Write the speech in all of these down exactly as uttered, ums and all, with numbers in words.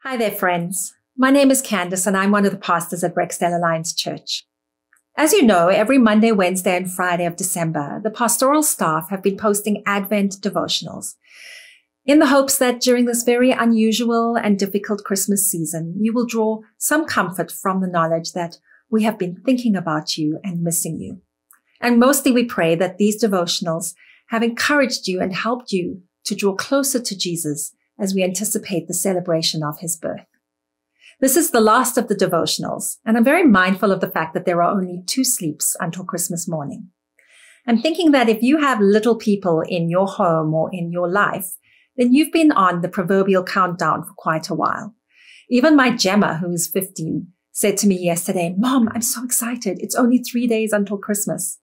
Hi there, friends. My name is Candace, and I'm one of the pastors at Rexdale Alliance Church. As you know, every Monday, Wednesday, and Friday of December, the pastoral staff have been posting Advent devotionals in the hopes that during this very unusual and difficult Christmas season, you will draw some comfort from the knowledge that we have been thinking about you and missing you. And mostly we pray that these devotionals have encouraged you and helped you to draw closer to Jesus as we anticipate the celebration of his birth. This is the last of the devotionals, and I'm very mindful of the fact that there are only two sleeps until Christmas morning. I'm thinking that if you have little people in your home or in your life, then you've been on the proverbial countdown for quite a while. Even my Gemma, who is fifteen, said to me yesterday, "Mom, I'm so excited. It's only three days until Christmas."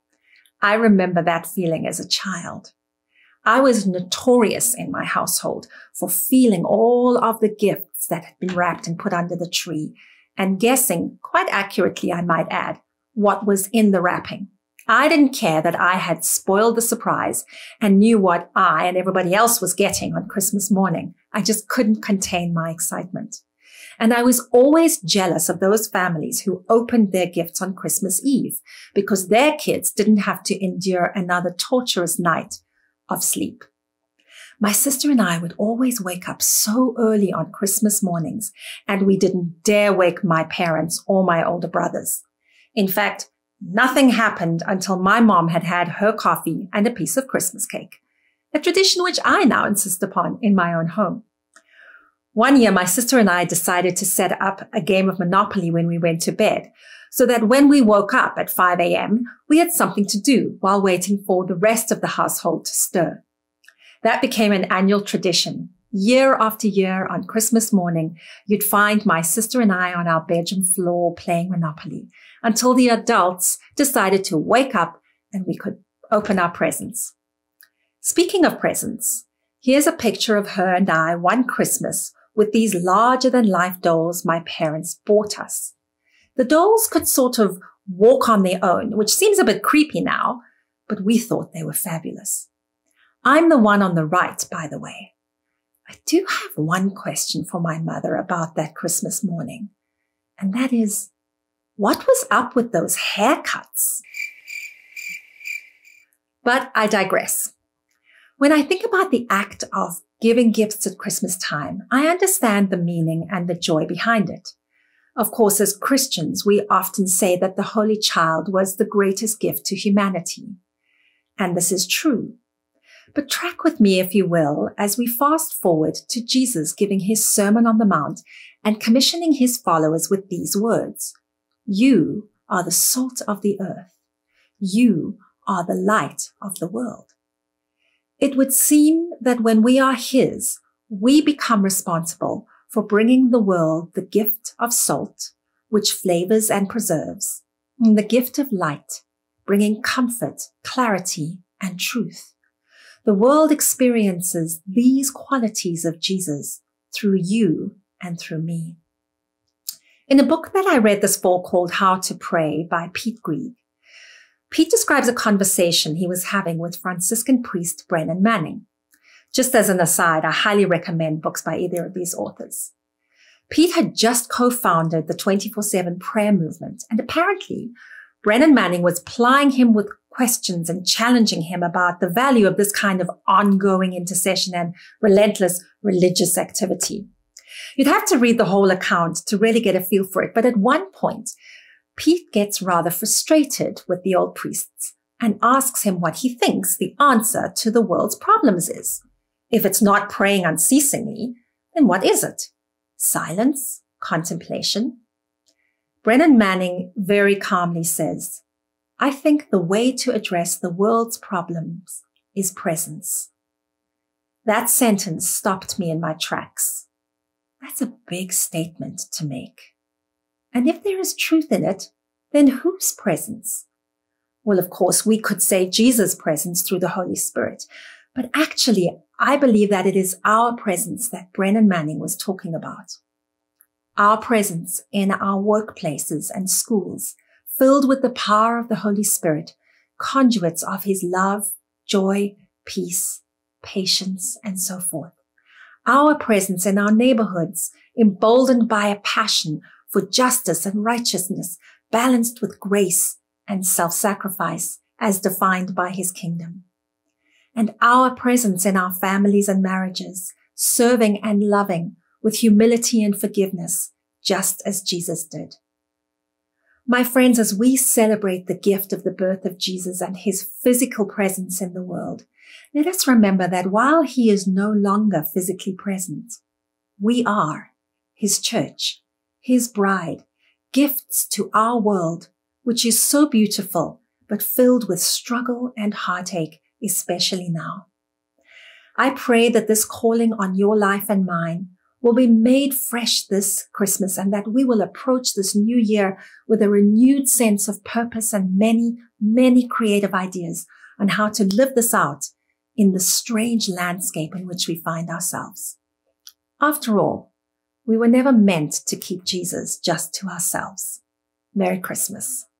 I remember that feeling as a child. I was notorious in my household for feeling all of the gifts that had been wrapped and put under the tree and guessing, quite accurately I might add, what was in the wrapping. I didn't care that I had spoiled the surprise and knew what I and everybody else was getting on Christmas morning. I just couldn't contain my excitement. And I was always jealous of those families who opened their gifts on Christmas Eve because their kids didn't have to endure another torturous night of sleep. My sister and I would always wake up so early on Christmas mornings, and we didn't dare wake my parents or my older brothers. In fact, nothing happened until my mom had had her coffee and a piece of Christmas cake, a tradition which I now insist upon in my own home. One year, my sister and I decided to set up a game of Monopoly when we went to bed, so that when we woke up at five a.m., we had something to do while waiting for the rest of the household to stir. That became an annual tradition. Year after year on Christmas morning, you'd find my sister and I on our bedroom floor playing Monopoly until the adults decided to wake up and we could open our presents. Speaking of presents, here's a picture of her and I one Christmas with these larger-than-life dolls my parents bought us. The dolls could sort of walk on their own, which seems a bit creepy now, but we thought they were fabulous. I'm the one on the right, by the way. I do have one question for my mother about that Christmas morning, and that is, what was up with those haircuts? But I digress. When I think about the act of giving gifts at Christmas time, I understand the meaning and the joy behind it. Of course, as Christians, we often say that the Holy Child was the greatest gift to humanity. And this is true. But track with me, if you will, as we fast forward to Jesus giving his Sermon on the Mount and commissioning his followers with these words: "You are the salt of the earth. You are the light of the world." It would seem that when we are his, we become responsible for bringing the world the gift of salt, which flavors and preserves, and the gift of light, bringing comfort, clarity, and truth. The world experiences these qualities of Jesus through you and through me. In a book that I read this fall called How to Pray by Pete Greig, Pete describes a conversation he was having with Franciscan priest Brennan Manning. Just as an aside, I highly recommend books by either of these authors. Pete had just co-founded the twenty-four seven prayer movement, and apparently Brennan Manning was plying him with questions and challenging him about the value of this kind of ongoing intercession and relentless religious activity. You'd have to read the whole account to really get a feel for it, but at one point, Pete gets rather frustrated with the old priests and asks him what he thinks the answer to the world's problems is. If it's not praying unceasingly, then what is it? Silence? Contemplation? Brennan Manning very calmly says, "I think the way to address the world's problems is presence." That sentence stopped me in my tracks. That's a big statement to make. And if there is truth in it, then whose presence? Well, of course, we could say Jesus' presence through the Holy Spirit, but actually, I believe that it is our presence that Brennan Manning was talking about. Our presence in our workplaces and schools, filled with the power of the Holy Spirit, conduits of his love, joy, peace, patience, and so forth. our presence in our neighborhoods, emboldened by a passion for justice and righteousness, balanced with grace and self-sacrifice as defined by his kingdom. And our presence in our families and marriages, serving and loving with humility and forgiveness, just as Jesus did. My friends, as we celebrate the gift of the birth of Jesus and his physical presence in the world, let us remember that while he is no longer physically present, we are his church, his bride, gifts to our world, which is so beautiful, but filled with struggle and heartache, especially now. I pray that this calling on your life and mine will be made fresh this Christmas, and that we will approach this new year with a renewed sense of purpose and many, many creative ideas on how to live this out in the strange landscape in which we find ourselves. After all, we were never meant to keep Jesus just to ourselves. Merry Christmas.